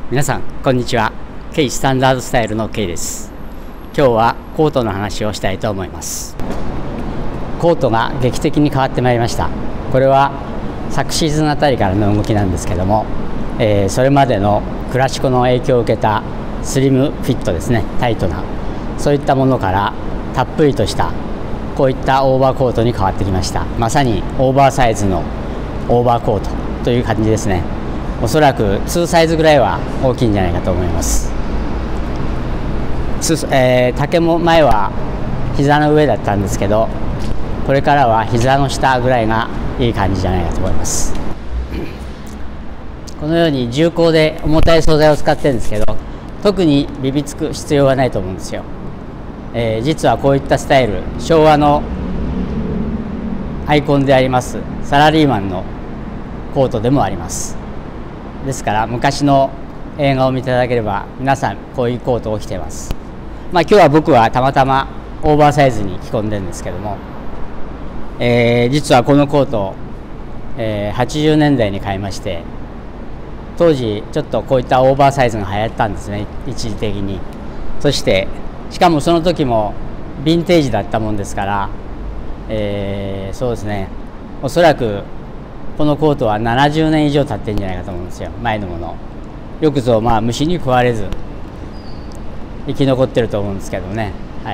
皆さんこんにちは。ケイスタンダードスタイルのケイです。今日はコートの話をしたいと思います。コートが劇的に変わってまいりました。これは昨シーズンあたりからの動きなんですけども、それまでのクラシコの影響を受けたスリムフィットですね、タイトなそういったものからたっぷりとしたこういったオーバーコートに変わってきました。まさにオーバーサイズのオーバーコートという感じですね。おそらく2サイズぐらいは大きいんじゃないかと思います。丈も前は膝の上だったんですけど、これからは膝の下ぐらいがいい感じじゃないかと思います。このように重厚で重たい素材を使ってるんですけど、特にビビつく必要はないと思うんですよ。実はこういったスタイル、昭和のアイコンでありますサラリーマンのコートでもあります。ですから昔の映画を見ていただければ皆さんこういうコートを着ています。今日は僕はたまたまオーバーサイズに着込んでるんですけども、実はこのコートを、80年代に買いまして、当時ちょっとこういったオーバーサイズが流行ったんですね、一時的に。そしてしかもその時もヴィンテージだったもんですから、そうですね、おそらくこのコートは70年以上経ってるんじゃないかと思うんですよ、前のもの。よくぞ虫に食われず生き残ってると思うんですけどね。はい。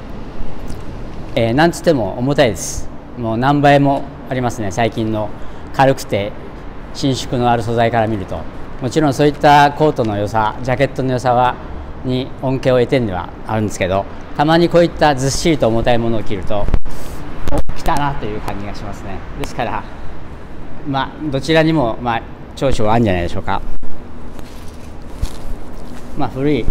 なんつっても重たいです。もう何倍もありますね、最近の軽くて伸縮のある素材から見ると。もちろんそういったコートの良さ、ジャケットの良さに恩恵を得てるんではあるんですけど、たまにこういったずっしりと重たいものを着ると来たなという感じがしますね。ですからどちらにも長所はあるんじゃないでしょうか。古い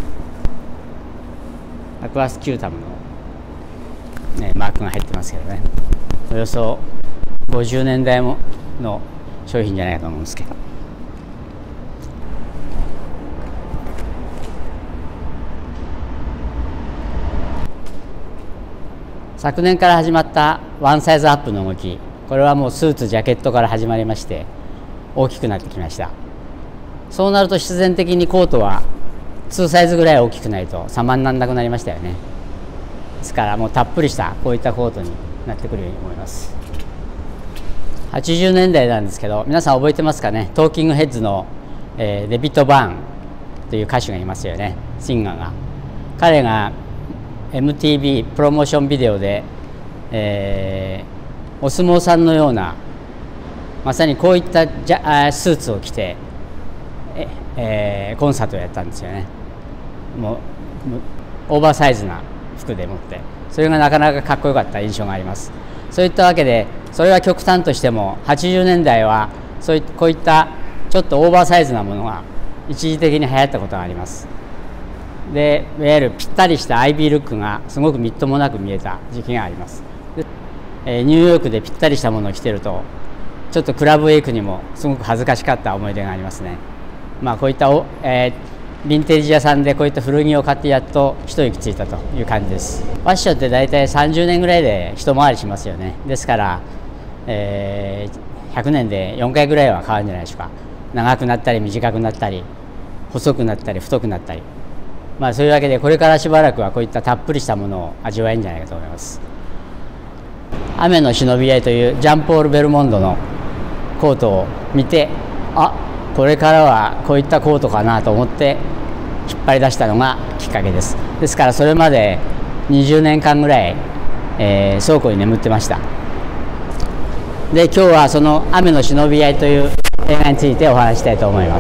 アクアスキュータムの、マークが入ってますけどね、およそ50年代の商品じゃないかと思うんですけど、昨年から始まったワンサイズアップの動き、これはもうスーツジャケットから始まりまして大きくなってきました。そうなると必然的にコートは2サイズぐらい大きくないと様にならなくなりましたよね。ですからもうたっぷりしたこういったコートになってくるように思います。80年代なんですけど、皆さん覚えてますかね。トーキングヘッズの、デビッド・バーンという歌手がいますよね、シンガーが。彼が MTV プロモーションビデオで、お相撲さんのようなまさにこういったスーツを着て、コンサートをやったんですよね。もうオーバーサイズな服でもって、それがなかなかかっこよかった印象があります。そういったわけで、それは極端としても80年代はこういったちょっとオーバーサイズなものが一時的に流行ったことがあります。でいわゆるぴったりしたアイビールックがすごくみっともなく見えた時期があります。ニューヨークでぴったりしたものを着てるとちょっとクラブへ行くにもすごく恥ずかしかった思い出がありますね。こういったヴィンテージ屋さんでこういった古着を買ってやっと一息ついたという感じです。ファッションって大体30年ぐらいで一回りしますよね。ですから、100年で4回ぐらいは変わるんじゃないでしょうか。長くなったり短くなったり細くなったり太くなったり、そういうわけでこれからしばらくはこういったたっぷりしたものを味わえるんじゃないかと思います。雨の忍び合いというジャンポール・ベルモンドのコートを見て、これからはこういったコートかなと思って引っ張り出したのがきっかけです。ですからそれまで20年間ぐらい、倉庫に眠ってました。で今日はその雨の忍び合いという映画についてお話したいと思います。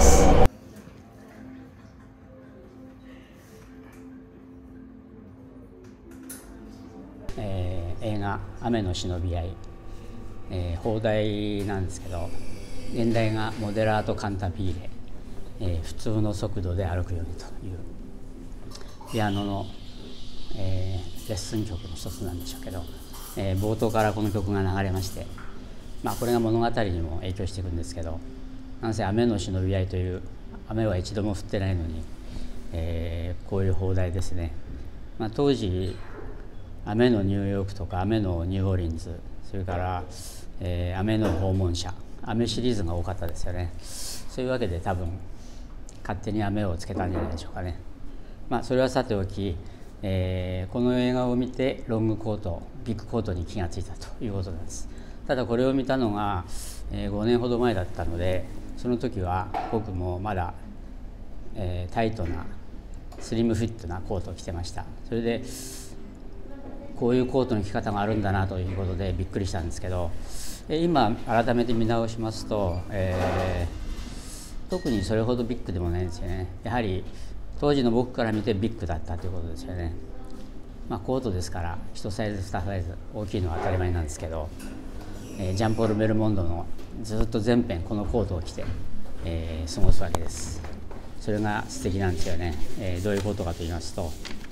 映画「雨の忍び合い」、邦題なんですけど、現代がモデラート・カンタビーレ、普通の速度で歩くようにというピアノの、レッスン曲の一つなんでしょうけど、冒頭からこの曲が流れまして、これが物語にも影響していくんですけど、なんせ雨の忍び合いという雨は一度も降ってないのに、こういう邦題ですね。当時雨のニューヨークとか雨のニューオーリンズ、それから、雨の訪問者、雨シリーズが多かったですよね。そういうわけで多分勝手に雨をつけたんじゃないでしょうかね。それはさておき、この映画を見てロングコート、ビッグコートに気がついたということです。ただこれを見たのが、5年ほど前だったので、その時は僕もまだ、タイトなスリムフィットなコートを着てました。それでこういうコートの着方があるんだなということでびっくりしたんですけど、今改めて見直しますと、特にそれほどビッグでもないんですよね。やはり当時の僕から見てビッグだったということですよね。コートですから1サイズ2サイズ大きいのは当たり前なんですけど、ジャンポール・ベルモンドのずっと全編このコートを着て、過ごすわけです。それが素敵なんですよね。どういうことかと言いますと、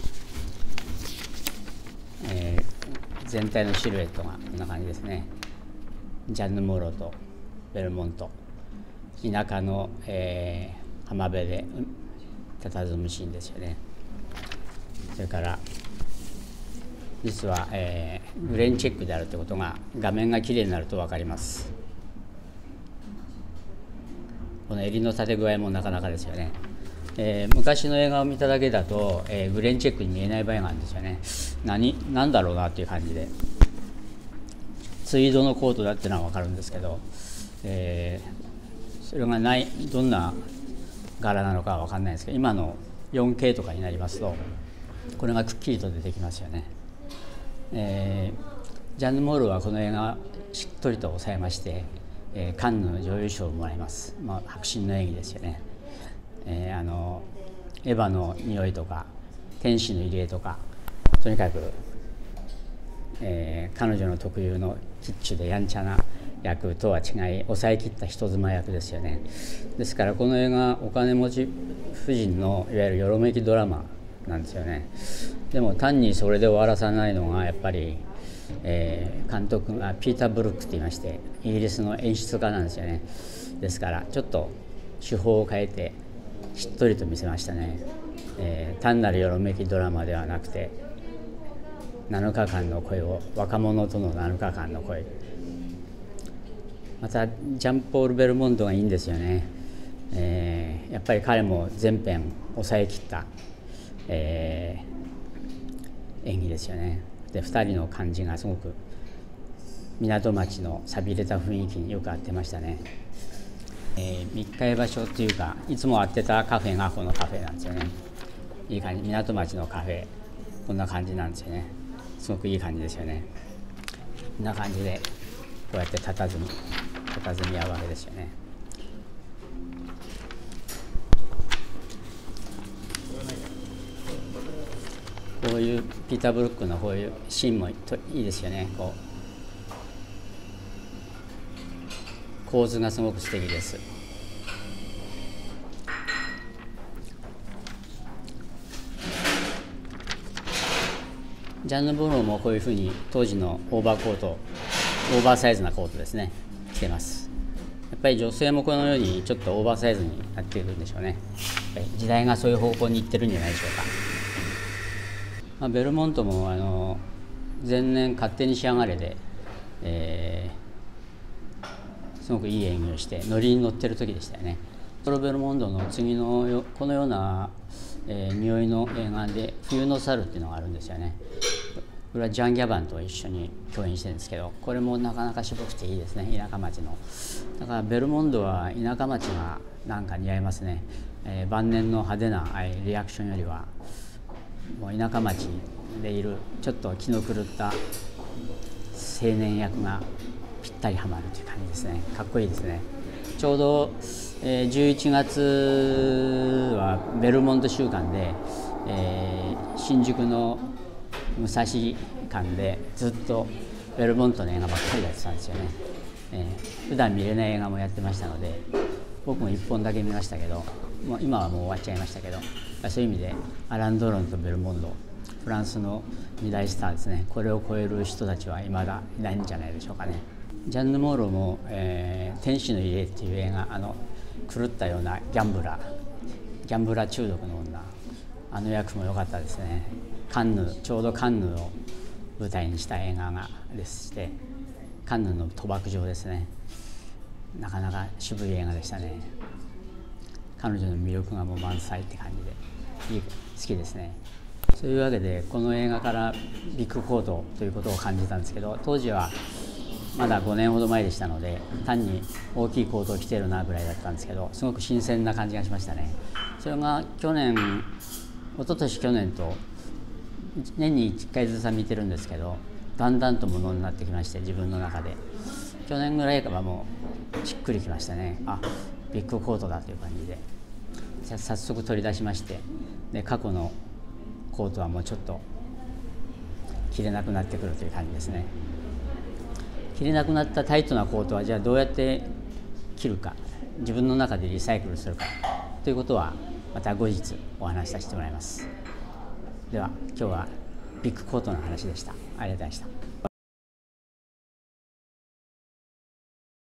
全体のシルエットがこんな感じですね。ジャンヌ・モロとベルモント、田舎の、浜辺で佇むシーンですよね。それから実は、グレンチェックであるということが画面がきれいになると分かります。この襟の立て具合もなかなかですよね。昔の映画を見ただけだと、グレンチェックに見えない場合があるんですよね。何だろうなという感じで、ツイードのコートだっていうのは分かるんですけど、それがどんな柄なのかは分かんないですけど、今の 4K とかになりますとこれがくっきりと出てきますよね。ジャンヌ・モールはこの映画しっとりと抑えまして、カンヌの女優賞をもらいます。迫真の演技ですよね。エヴァの匂いとか天使の入江とか、とにかく、彼女の特有のキッチュでやんちゃな役とは違い抑えきった人妻役ですよね。ですからこの映画お金持ち夫人のいわゆるよろめきドラマなんですよね。でも単にそれで終わらさないのがやっぱり、監督がピーター・ブルックと言いまして、イギリスの演出家なんですよね。ですからちょっと手法を変えてしっとりと見せましたね。単なるよろめきドラマではなくて7日間の恋を、若者との7日間の恋、またジャンポール・ベルモンドがいいんですよね。やっぱり彼も全編抑えきった、演技ですよね。で2人の感じがすごく港町の寂れた雰囲気によく合ってましたね。密会場所というかいつも会ってたカフェがこのカフェなんですよね。いい感じ、港町のカフェこんな感じなんですよね。すごくいい感じですよね。こんな感じでこうやって佇み合うわけですよね。こういうピーター・ブルックのこういうシーンもいいですよね。構図がすごく素敵です。ジャンヌ・ボローもこういうふうに当時のオーバーサイズなコートですね、着てます。やっぱり女性もこのようにちょっとオーバーサイズになっているんでしょうね。やっぱり時代がそういう方向に行ってるんじゃないでしょうか。ベルモントも前年勝手に仕上がれで、すごくいい演技をしてノリに乗ってる時でしたよね。ベルモンドの次のこのような、匂いの映画で冬の猿っていうのがあるんですよね。これはジャン・ギャバンと一緒に共演してるんですけど、これもなかなか渋くていいですね。田舎町のだからベルモンドは田舎町がなんか似合いますね。晩年の派手なリアクションよりはもう田舎町でいるちょっと気の狂った青年役がぴったりはまるという感じですね。かっこいいですね。ちょうど、11月はベルモンド週間で、新宿の武蔵館でずっとベルモントの映画ばっかりやってたんですよね。普段見れない映画もやってましたので、僕も1本だけ見ましたけど、今はもう終わっちゃいましたけど、そういう意味でアラン・ドロンとベルモンド、フランスの2大スターですね。これを超える人たちは未だいないんじゃないでしょうかね。ジャンヌ・モーロも、天使の家っていう映画、狂ったようなギャンブラー中毒の女、役も良かったですね。ちょうどカンヌを舞台にした映画がでして、カンヌの賭博場ですね。なかなか渋い映画でしたね。 彼女の魅力がもう満載って感じで好きですね。そういうわけでこの映画からビッグコートということを感じたんですけど、当時はまだ5年ほど前でしたので単に大きいコートを着てるなぐらいだったんですけど、すごく新鮮な感じがしましたね。それが一昨年去年と年に1回ずつ見てるんですけど、だんだんとものになってきまして、自分の中で去年ぐらいからもうしっくりきましたね。あ、ビッグコートだという感じで早速取り出しまして、で過去のコートはもうちょっと着れなくなってくるという感じですね。着れなくなったタイトなコートはじゃあどうやって着るか、自分の中でリサイクルするかということはまた後日お話しさせてもらいます。では今日はビッグコートの話でした。ありがとうございました。